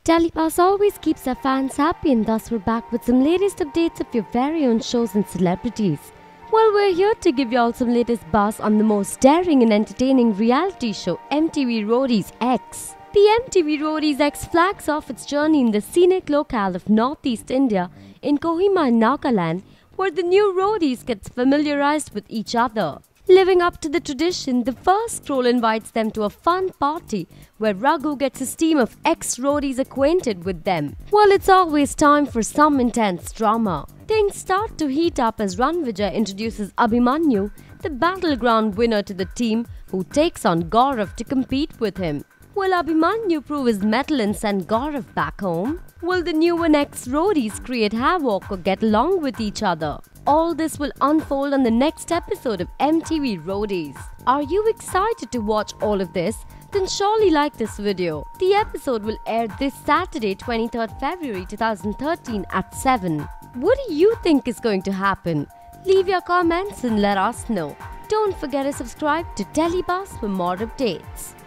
Telepass always keeps our fans happy, and thus we're back with some latest updates of your very own shows and celebrities. Well, we're here to give you all some latest buzz on the most daring and entertaining reality show, MTV Roadies X. The MTV Roadies X flags off its journey in the scenic locale of Northeast India in Kohima in Nagaland, where the new roadies get familiarized with each other. Living up to the tradition, the first role invites them to a fun party where Raghu gets his team of ex-roadies acquainted with them. Well, it's always time for some intense drama. Things start to heat up as Ranvijay introduces Abhimanyu, the battleground winner, to the team, who takes on Gaurav to compete with him. Will Abhimanyu prove his mettle and send Gaurav back home? Will the new and ex-roadies create havoc or get along with each other? All this will unfold on the next episode of MTV Roadies. Are you excited to watch all of this? Then surely like this video. The episode will air this Saturday, 23rd February 2013 at 7. What do you think is going to happen? Leave your comments and let us know. Don't forget to subscribe to Telepass for more updates.